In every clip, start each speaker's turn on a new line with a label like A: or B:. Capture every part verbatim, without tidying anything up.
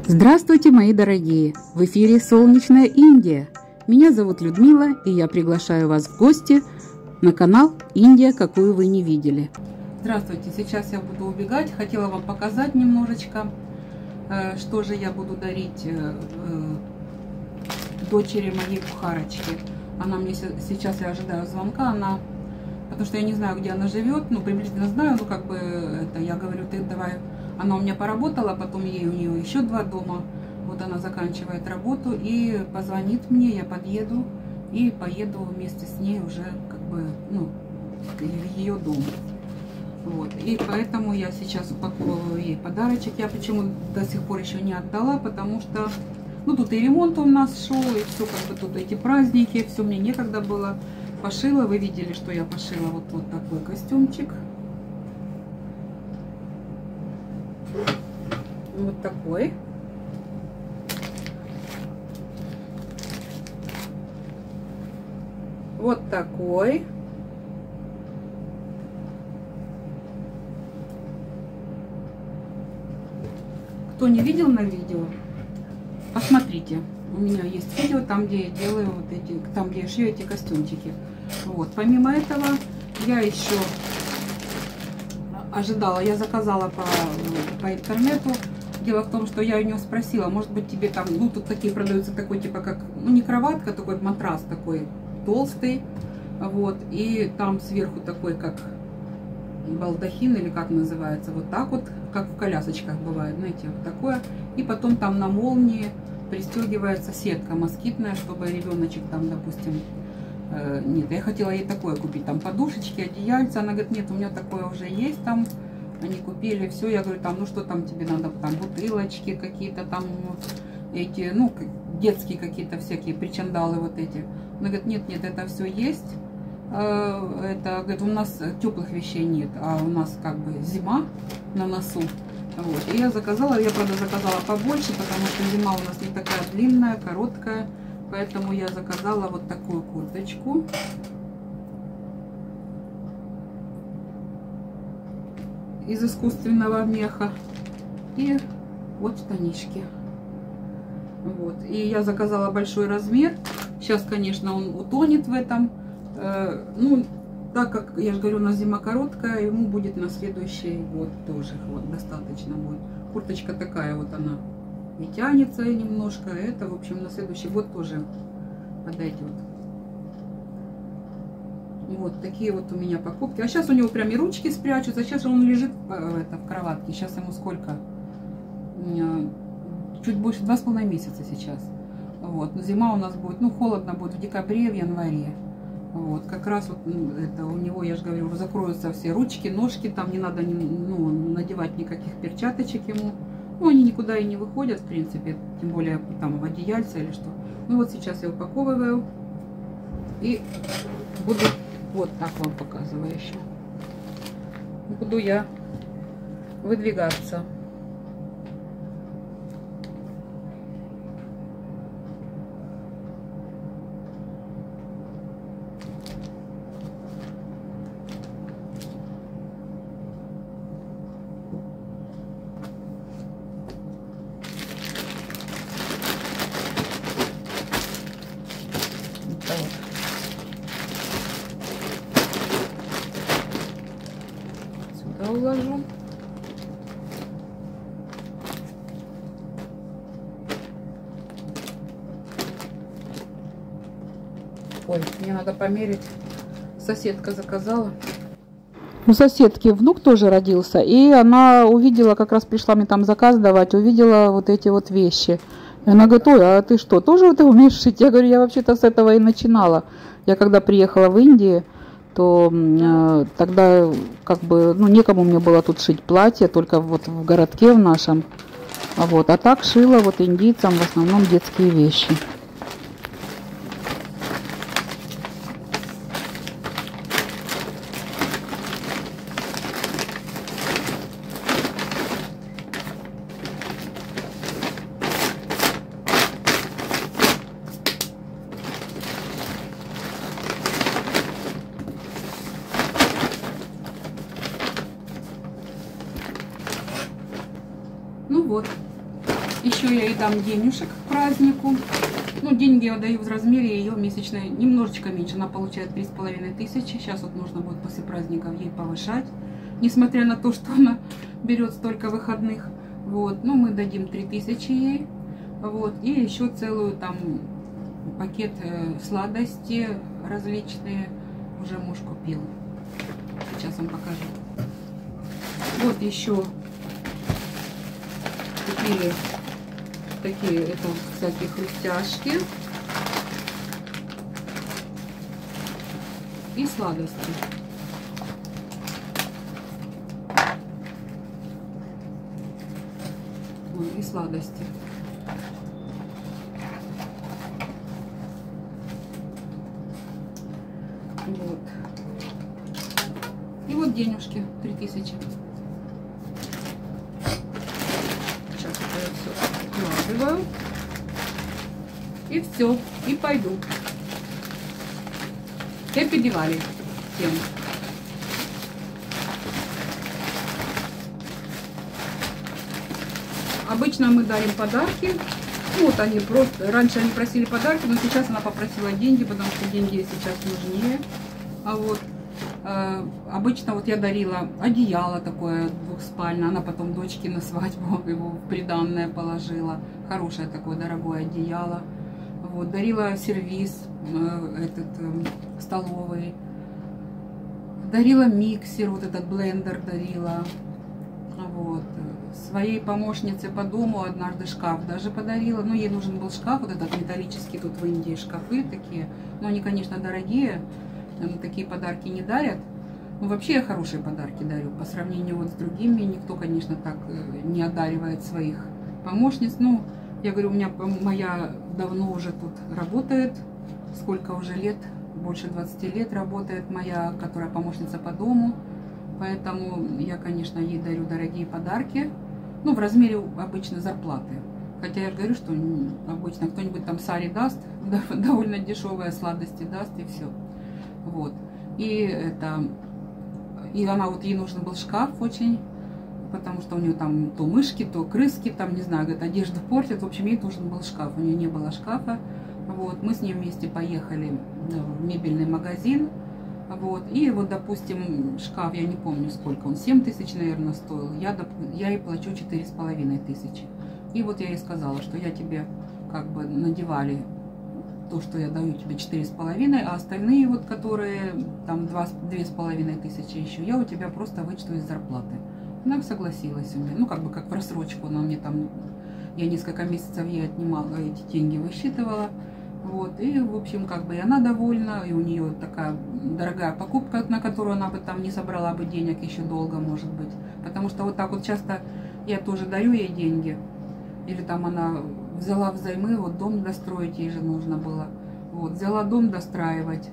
A: Здравствуйте, мои дорогие! В эфире «Солнечная Индия». Меня зовут Людмила, и я приглашаю вас в гости на канал «Индия, какую вы не видели». Здравствуйте! Сейчас я буду убегать. Хотела вам показать немножечко, что же я буду дарить дочери моей кухарочки. Она мне сейчас, я ожидаю звонка, она, потому что я не знаю, где она живет, ну, приблизительно знаю, ну, как бы, это, я говорю, ты давай. Она у меня поработала, потом ей у нее еще два дома. Вот она заканчивает работу и позвонит мне, я подъеду и поеду вместе с ней уже как бы, ну, в ее дом. Вот. И поэтому я сейчас упаковываю ей подарочек. Я почему до сих пор еще не отдала, потому что, ну, тут и ремонт у нас шел, и все как бы тут эти праздники, все мне некогда было. Пошила, вы видели, что я пошила вот, вот такой костюмчик. Вот такой. Вот такой. Кто не видел на видео, посмотрите. У меня есть видео, там, где я делаю вот эти, там, где я шью эти костюмчики. Вот. Помимо этого, я еще ожидала, я заказала по, по интернету. Дело в том, что я у нее спросила, может быть, тебе там, ну, тут такие продаются, такой, типа, как, ну, не кроватка, такой матрас такой толстый, вот, и там сверху такой, как балдахин, или как называется, вот так вот, как в колясочках бывает, знаете, вот такое, и потом там на молнии пристегивается сетка москитная, чтобы ребеночек там, допустим, э, нет, я хотела ей такое купить, там подушечки, одеяльца, она говорит, нет, у меня такое уже есть там. Они купили все, я говорю, там, ну что там тебе надо, там бутылочки какие-то, там эти, ну, детские какие-то всякие причандалы вот эти. Она говорит, нет, нет, это все есть. Это, говорит, у нас теплых вещей нет, а у нас как бы зима на носу. Вот. И я заказала, я, правда, заказала побольше, потому что зима у нас не такая длинная, короткая. Поэтому я заказала вот такую курточку. Из искусственного меха и вот штанишки. Вот. И я заказала большой размер. Сейчас, конечно, он утонет в этом. Э, ну, так как, я же говорю, у нас зима короткая, ему будет на следующий год тоже вот, достаточно будет. Курточка такая вот она и тянется немножко. Это, в общем, на следующий год тоже подойдет. Вот такие вот у меня покупки. А сейчас у него прям и ручки спрячутся. Сейчас он лежит это, в кроватке. Сейчас ему сколько? Чуть больше два с половиной месяца сейчас. Вот. Но зима у нас будет, ну, холодно будет в декабре, в январе. Вот. Как раз вот это у него, я же говорю, закроются все ручки, ножки. Там не надо ну, надевать никаких перчаточек ему. Ну, они никуда и не выходят, в принципе. Тем более там в одеяльце или что. Ну, вот сейчас я упаковываю. И буду... Вот так вам показываю еще. Буду я выдвигаться. Уложу. Ой, мне надо померить. Соседка заказала. У соседки внук тоже родился, и она увидела, как раз пришла мне там заказ давать, увидела вот эти вот вещи. И она говорит, ой, а ты что, тоже это умеешь шить? Я говорю, я вообще-то с этого и начинала. Я когда приехала в Индию, то э, тогда как бы, ну, некому мне было тут шить платье, только вот в городке в нашем. Вот, а так шила вот индийцам в основном детские вещи. Ну вот, Еще я ей дам денежек к празднику. Ну, деньги я даю в размере ее месячной немножечко меньше. Она получает три с половиной тысячи. Сейчас вот нужно будет после праздников ей повышать. Несмотря на то, что она берет столько выходных. Вот. Ну, мы дадим три тысячи ей. Вот. И еще целую там пакет сладости различные. Уже муж купил. Сейчас вам покажу. Вот еще купили такие, это всякие хрустяшки и сладости. И сладости. Вот. И вот денежки три тысячи. Сейчас это я все укладываю. И все. И пойду. Хэппи Дивали всем. Обычно мы дарим подарки. Ну, вот они просто... Раньше они просили подарки, но сейчас она попросила деньги, потому что деньги ей сейчас нужнее. А вот э, обычно вот я дарила одеяло такое двухспальное. Она потом дочке на свадьбу его в приданное положила. Хорошее такое дорогое одеяло. Вот, дарила сервиз э, этот э, столовый. Дарила миксер, вот этот блендер дарила. Вот. Своей помощнице по дому однажды шкаф даже подарила. Ну, ей нужен был шкаф, вот этот металлический, тут в Индии шкафы такие. Но они, конечно, дорогие. Такие подарки не дарят. Ну, вообще я хорошие подарки дарю. По сравнению вот с другими, никто, конечно, так не одаривает своих помощниц. Ну, я говорю, у меня моя давно уже тут работает. Сколько уже лет? Больше двадцати лет работает моя, которая помощница по дому. Поэтому я, конечно, ей дарю дорогие подарки. Ну, в размере обычно зарплаты. Хотя я же говорю, что обычно кто-нибудь там сари даст, довольно дешевые сладости даст, и все. Вот. И это... И она, вот ей нужен был шкаф очень, потому что у нее там то мышки, то крыски, там, не знаю, говорит, одежду портят. В общем, ей нужен был шкаф. У нее не было шкафа. Вот. Мы с ней вместе поехали в мебельный магазин. Вот. И вот, допустим, шкаф, я не помню сколько, он семь тысяч, наверное, стоил. Я, я ей плачу четыре с половиной тысячи. И вот я ей сказала, что я тебе как бы надевали то, что я даю тебе четыре с половиной, а остальные вот, которые там две с половиной тысячи еще, я у тебя просто вычту из зарплаты. Она согласилась у меня. Ну, как бы как в рассрочку она мне там, я несколько месяцев ей отнимала, эти деньги высчитывала. Вот, и, в общем, как бы и она довольна, и у нее такая дорогая покупка, на которую она бы там не собрала бы денег еще долго, может быть. Потому что вот так вот часто я тоже дарю ей деньги, или там она взяла взаймы, вот дом достроить ей же нужно было. Вот, взяла дом достраивать,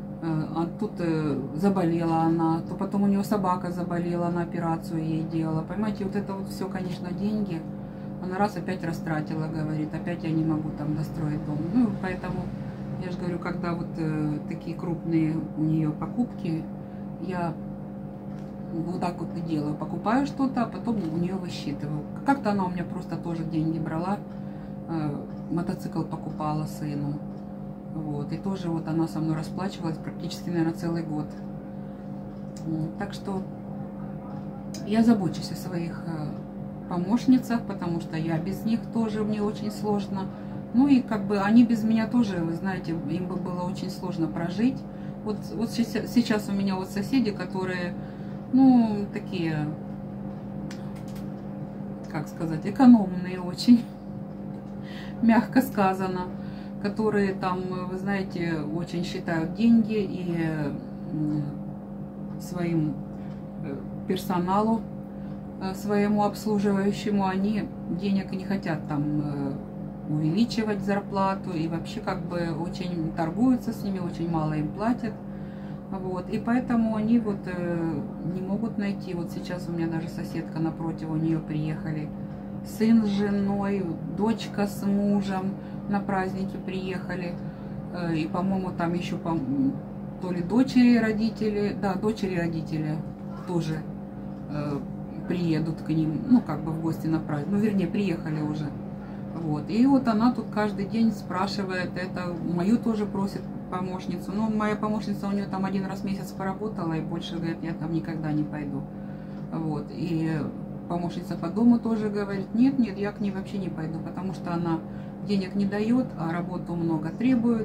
A: а тут заболела она, то потом у нее собака заболела, она операцию ей делала. Понимаете, вот это вот все, конечно, деньги. Она раз опять растратила, говорит, опять я не могу там достроить дом. Ну, поэтому, я же говорю, когда вот э, такие крупные у нее покупки, я вот так вот и делаю. Покупаю что-то, а потом у нее высчитываю. Как-то она у меня просто тоже деньги брала, э, мотоцикл покупала сыну. Вот, и тоже вот она со мной расплачивалась практически, наверное, целый год. Вот, так что я забочусь о своих помощницах, потому что я без них тоже, мне очень сложно. Ну и как бы они без меня тоже, вы знаете, им бы было очень сложно прожить. Вот, вот сейчас у меня вот соседи, которые, ну, такие, как сказать, экономные очень, мягко сказано, которые там, вы знаете, очень считают деньги и своим персоналу, своему обслуживающему, они денег не хотят там увеличивать зарплату и вообще как бы очень торгуются с ними, очень мало им платят. Вот, и поэтому они вот э, не могут найти. Вот сейчас у меня даже соседка напротив, у нее приехали сын с женой, дочка с мужем на праздники приехали. Э, и, по-моему, там еще по, то ли дочери родители, да, дочери родители тоже э, приедут к ним, ну, как бы в гости на праздник. Ну, вернее, приехали уже. Вот. И вот она тут каждый день спрашивает это, мою тоже просит помощницу. Ну, моя помощница у нее там один раз в месяц поработала, и больше, говорит, я там никогда не пойду. Вот. И помощница по дому тоже говорит, нет, нет, я к ней вообще не пойду, потому что она денег не дает, а работу много требует.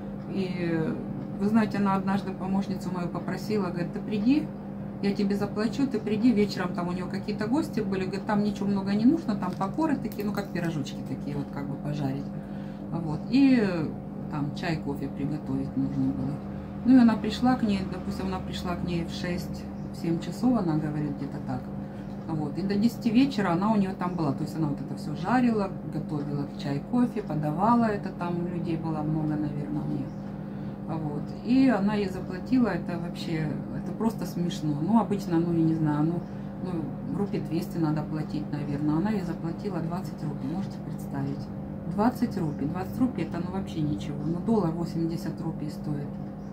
A: И вы знаете, она однажды помощницу мою попросила, говорит, ты приди, я тебе заплачу, ты приди вечером, там у нее какие-то гости были, говорит, там ничего много не нужно, там покоры такие, ну как пирожочки такие, вот как бы пожарить. Вот. И там чай, кофе приготовить нужно было. Ну и она пришла к ней, допустим, она пришла к ней в шесть-семь часов, она говорит, где-то так. Вот. И до десяти вечера она у нее там была, то есть она вот это все жарила, готовила чай, кофе, подавала это, там людей было много, наверное, у нее. Вот. И она ей заплатила, это вообще, это просто смешно. Ну, обычно, ну, я не знаю, ну, ну рупий двести надо платить, наверное. Она ей заплатила двадцать рупий, можете представить? двадцать рупий. двадцать рупий это, ну, вообще ничего. Ну, доллар восемьдесят рупий стоит.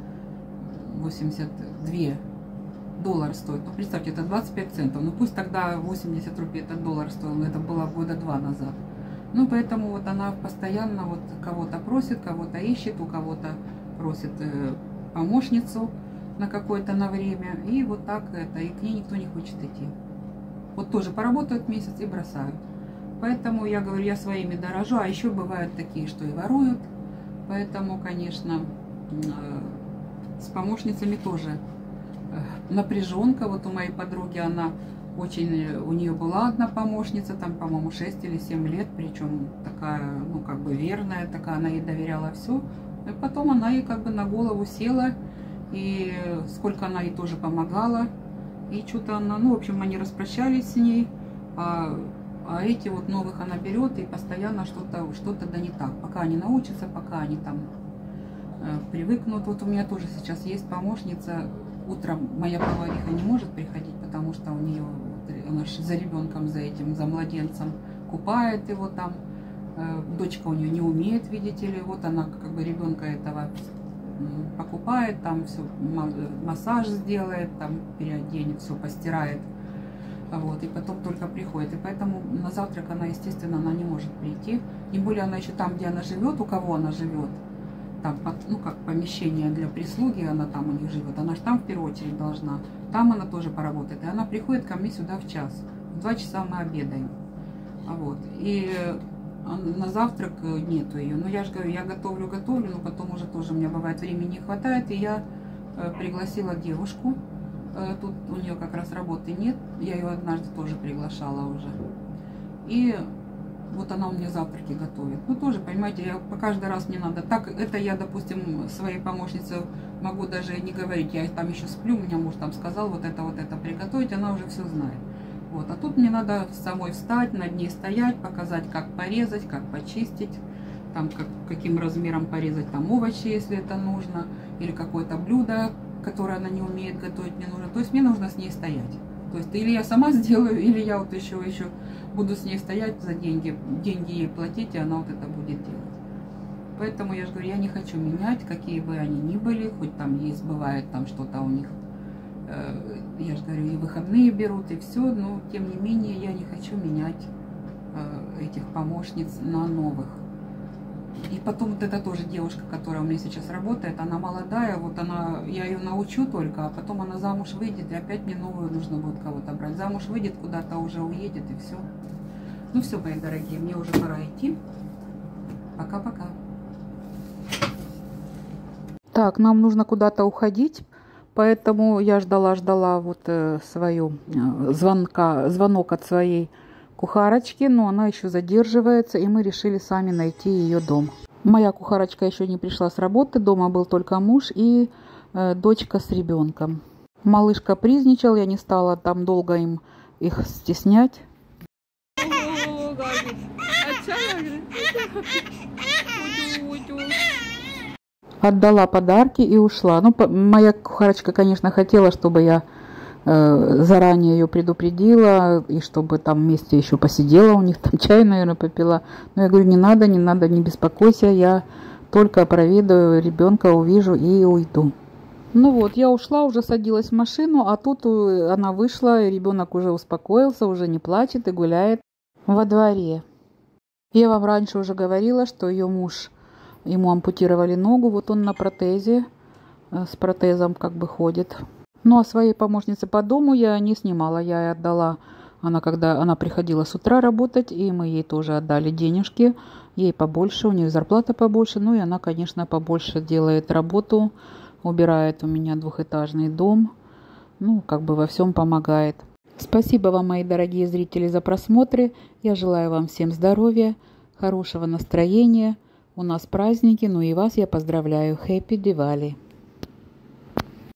A: восемьдесят два доллара стоит. Ну, представьте, это двадцать пять центов. Ну, пусть тогда восемьдесят рупий этот доллар стоил, это было года два назад. Ну, поэтому вот она постоянно вот кого-то просит, кого-то ищет, у кого-то просит э, помощницу на какое-то на время, и вот так это, и к ней никто не хочет идти. Вот тоже поработают месяц и бросают. Поэтому я говорю, я своими дорожу, а еще бывают такие, что и воруют. Поэтому, конечно, э, с помощницами тоже э, напряженка. Вот у моей подруги, она очень, у нее была одна помощница, там, по-моему, шесть или семь лет, причем такая, ну, как бы верная, такая, она ей доверяла все. И потом она ей как бы на голову села, и сколько она ей тоже помогала. И что-то она, ну, в общем, они распрощались с ней, а, а эти вот новых она берет, и постоянно что-то что-то да не так. Пока они научатся, пока они там э, привыкнут. Вот у меня тоже сейчас есть помощница. Утром моя повариха не может приходить, потому что у нее, она за ребенком, за этим, за младенцем купает его там. Дочка у нее не умеет, видите ли, вот она как бы ребенка этого покупает, там все, массаж сделает, там переоденет, все постирает, вот, и потом только приходит. И поэтому на завтрак она, естественно, она не может прийти, тем более она еще там, где она живет, у кого она живет, там, ну, как помещение для прислуги, она там у них живет, она же там в первую очередь должна, там она тоже поработает, и она приходит ко мне сюда в час, в два часа мы обедаем, вот, и на завтрак нету ее. Но я же говорю, я готовлю, готовлю, но потом уже тоже у меня бывает времени не хватает. И я э, пригласила девушку. Э, тут у нее как раз работы нет. Я ее однажды тоже приглашала уже. И вот она у меня завтраки готовит. Ну тоже, понимаете, я по каждый раз мне надо. Так, это я, допустим, своей помощнице могу даже не говорить. Я там еще сплю, у меня муж там сказал, вот это, вот это приготовить, она уже все знает. Вот. А тут мне надо самой встать, над ней стоять, показать, как порезать, как почистить, там, как, каким размером порезать там овощи, если это нужно, или какое-то блюдо, которое она не умеет готовить, мне нужно. То есть мне нужно с ней стоять. То есть или я сама сделаю, или я вот еще, еще буду с ней стоять за деньги, деньги ей платить, и она вот это будет делать. Поэтому я же говорю, я не хочу менять, какие бы они ни были, хоть там есть, бывает там что-то у них. Я же говорю, и выходные берут, и все, но тем не менее я не хочу менять э, этих помощниц на новых. И потом вот эта тоже девушка, которая у меня сейчас работает, она молодая, вот она, я ее научу только, а потом она замуж выйдет, и опять мне новую нужно будет кого-то брать. Замуж выйдет, куда-то уже уедет, и все. Ну все, мои дорогие, мне уже пора идти. Пока-пока. Так, нам нужно куда-то уходить. Поэтому я ждала-ждала вот э, свою э, звонка, звонок от своей кухарочки, но она еще задерживается, и мы решили сами найти ее дом. Моя кухарочка еще не пришла с работы, дома был только муж и э, дочка с ребенком. Малыш капризничал, я не стала там долго им их стеснять. Отдала подарки и ушла. Ну, моя кухарочка, конечно, хотела, чтобы я э, заранее ее предупредила, и чтобы там вместе еще посидела, у них там чай, наверное, попила. Но я говорю, не надо, не надо, не беспокойся, я только проведу ребенка, увижу и уйду. Ну вот, я ушла, уже садилась в машину, а тут она вышла, и ребенок уже успокоился, уже не плачет и гуляет во дворе. Я вам раньше уже говорила, что ее муж, ему ампутировали ногу, вот он на протезе, с протезом как бы ходит. Ну а своей помощнице по дому я не снимала, я ей отдала. Она когда она приходила с утра работать, и мы ей тоже отдали денежки, ей побольше, у нее зарплата побольше, ну и она, конечно, побольше делает работу, убирает у меня двухэтажный дом, ну как бы во всем помогает. Спасибо вам, мои дорогие зрители, за просмотры. Я желаю вам всем здоровья, хорошего настроения. У нас праздники, ну и вас я поздравляю. Happy Diwali!